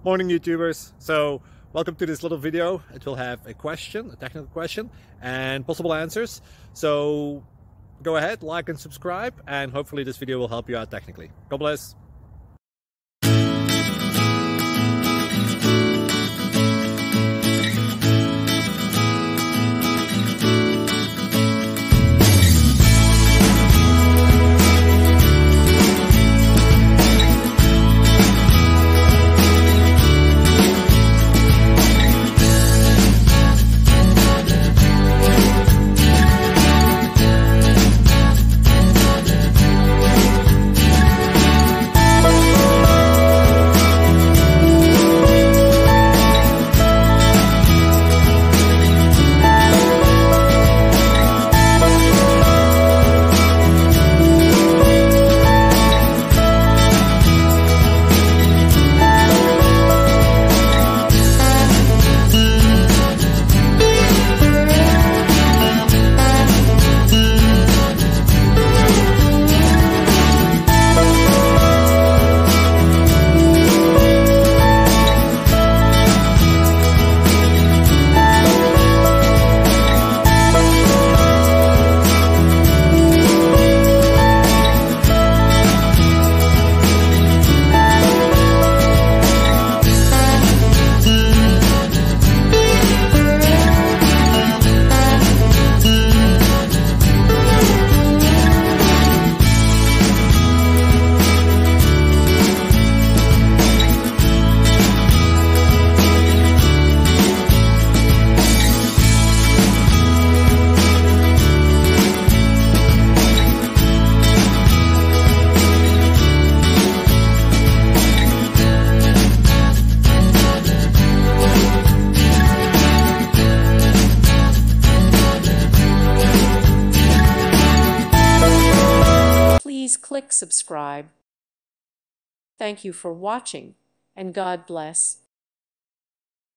Morning YouTubers. So welcome to this little video. It will have a question, a technical question, and possible answers. So go ahead, like and subscribe, and hopefully this video will help you out technically. God bless. Please click subscribe. Thank you for watching, and God bless.